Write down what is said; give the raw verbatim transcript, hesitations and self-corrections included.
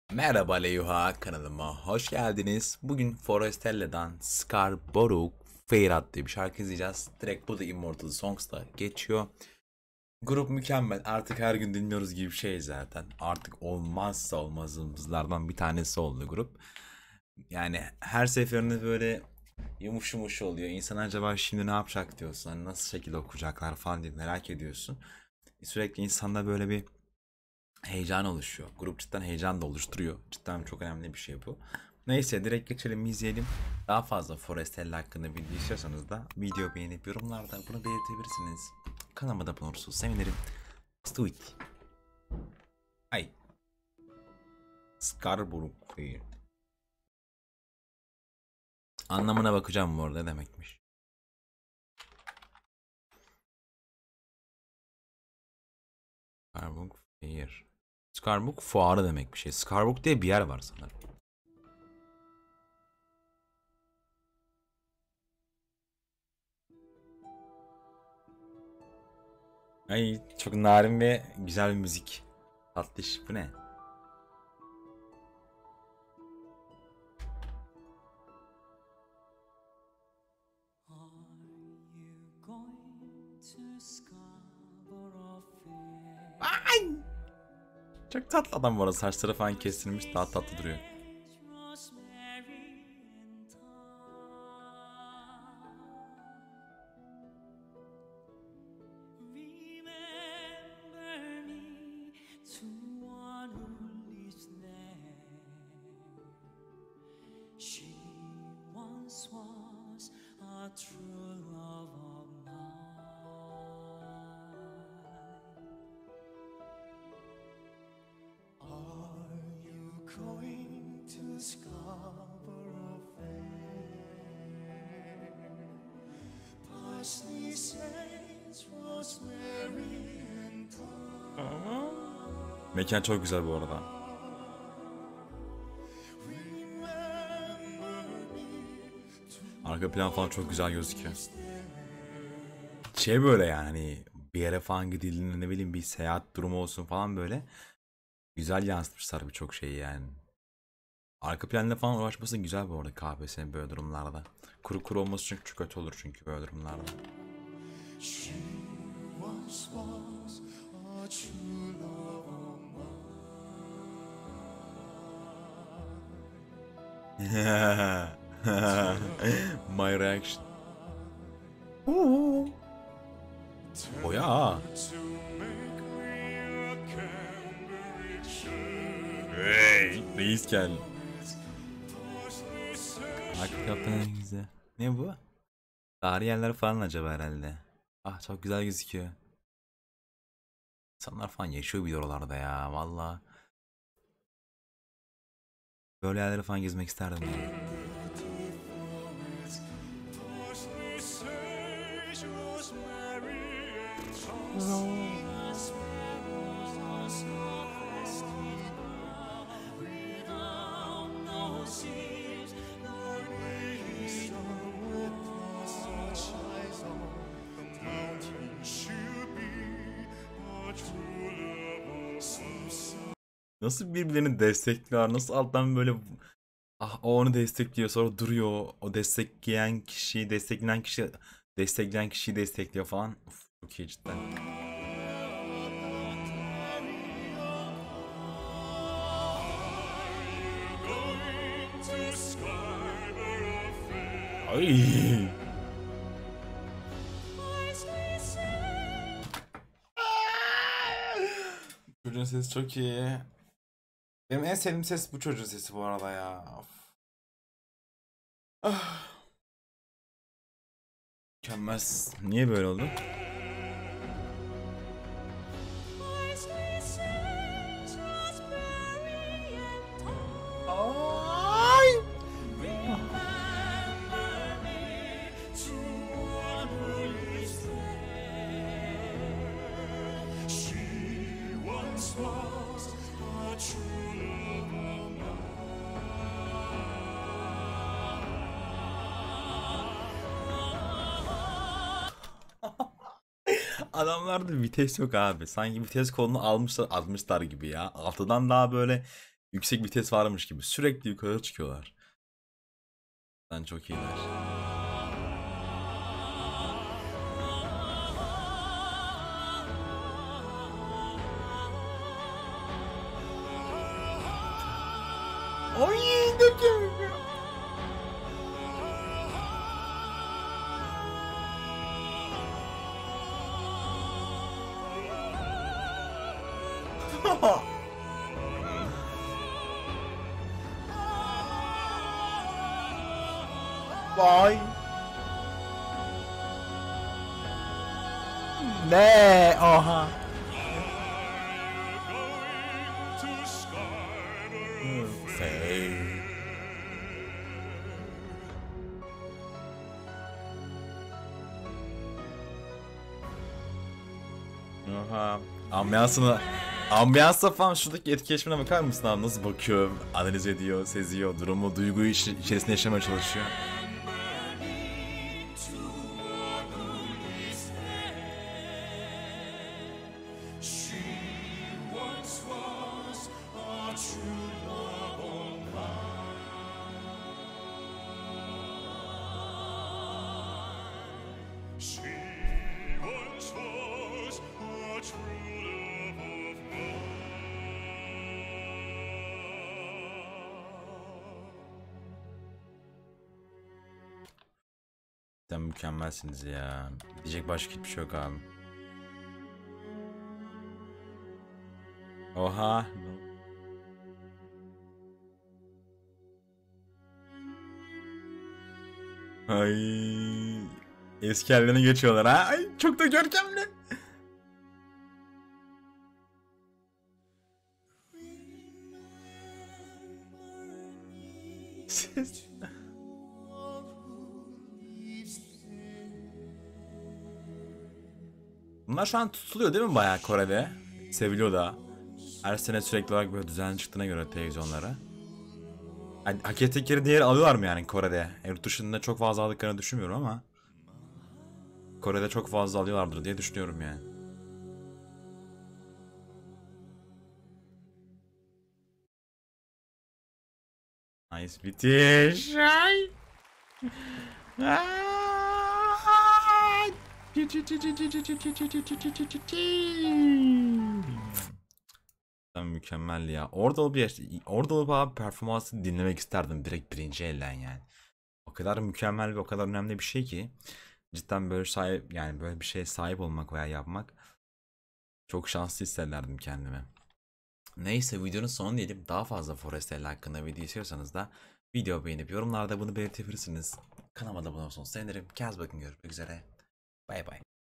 Merhaba Leyuha, kanalıma hoş geldiniz. Bugün Forestella'dan Scarborough Fair adlı bir şarkı izleyeceğiz. Direkt bu da Immortal Songs'ta geçiyor. Grup mükemmel, artık her gün dinliyoruz gibi bir şey zaten. Artık olmazsa olmazımızlardan bir tanesi oldu grup. Yani her seferinde böyle yumuş yumuş oluyor. İnsan acaba şimdi ne yapacak diyorsun. Hani nasıl şekilde okuyacaklar falan diye merak ediyorsun. Sürekli insanda böyle bir heyecan oluşuyor. Grup cidden heyecan da oluşturuyor. Cidden çok önemli bir şey bu. Neyse direkt geçelim, izleyelim. Daha fazla Forestella hakkında bilgi istiyorsanız da video beğenip yorumlarda bunu belirtebilirsiniz. Kanalıma da abone olursanız sevinirim. Let's do it. Ay. Scarborough Fair. Anlamına bakacağım bu arada, ne demekmiş. Scarborough Fair. Scarborough fuarı demek bir şey. Scarborough diye bir yer var sanırım. Ay çok narin ve güzel bir müzik. Tatlış. Bu ne? Ay! Çok tatlı adam bu arada. Saçları falan kesilmiş. Daha tatlı duruyor. She once was a true love of mine. Are you going to Scarborough Fair? Parsley, sage, rosemary and thyme. Mekan çok güzel bu arada. Arka plan falan çok güzel gözüküyor. Şey böyle yani bir yere falan gidildiğinde, ne bileyim, bir seyahat durumu olsun falan böyle. Güzel yansıtmışlar birçok şeyi yani. Arka planla falan uğraşması güzel bu arada K P S S'nin böyle durumlarda. Kuru kuru olması çünkü çok kötü olur çünkü böyle durumlarda. She once was a true love of My reaction. Oo. O ya. Hey, reis geldi. Arka kaptan güzel. Ne bu? Tarihi yerler falan acaba herhalde. Ah çok güzel gözüküyor. İnsanlar falan yaşıyor bir oralarda ya valla. Böyle yerleri falan gezmek isterdim yani. Nasıl birbirlerini destekliyor, nasıl alttan böyle ah o onu destekliyor, sonra duruyor, o destekleyen kişiyi destekleyen kişi destekleyen kişiyi destekliyor falan. Uf, çok iyi cidden. Ay. Çocuğun sesi çok iyi. Benim en sevdiğim ses bu çocuğun sesi bu arada ya. Of. Ah. Mükemmel. Niye böyle oldu? Ay. Adamlarda vites yok abi. Sanki vites kolunu almışlar, almışlar gibi ya. Altıdan daha böyle yüksek vites varmış gibi sürekli yukarı çıkıyorlar. Ben çok iyiler. Oy, ne diyor? Vay. Ne? Aha. to Skyward Fair. Oha. Ambiyansına Ambiyansa falan şuradaki etkileşimine bakar mısın abi? Nasıl bakıyor, analiz ediyor, seziyor, durumu, duyguyu içi- içerisinde yaşamaya çalışıyor. She once was a true love of mine. She once was a true love of mine. Sen mükemmelsiniz ya. Diyecek başka hiçbir şey yok abi. Oha. Ay. Eski hallerine geçiyorlar ha. Ay, çok da görkemli. Ses. Bunlar şu an tutuluyor değil mi bayağı Kore'de? Seviliyor da. Her sene sürekli olarak böyle düzenli çıktığına göre televizyonlara. Yani hak ettikleri değeri alıyorlar mı yani Kore'de? Yurt dışında çok fazla aldıklarını düşünmüyorum ama Kore'de çok fazla alıyorlardır diye düşünüyorum yani. Nice bitiş. Ay. Ay. Sen mükemmel ya. Orada olup bir orada olup abi performansı dinlemek isterdim direkt birinci elden yani. O kadar mükemmel ve o kadar önemli bir şey ki cidden böyle sahip yani böyle bir şeye sahip olmak veya yapmak çok şanslı hissederdim kendimi. Neyse videonun sonu diyelim. Daha fazla Forestel hakkında video istiyorsanız da video beğenip yorumlarda bunu belirtebilirsiniz. Kanalıma da abone olursanız sevinirim. Kendinize bakın, görüşmek üzere. Bay bay.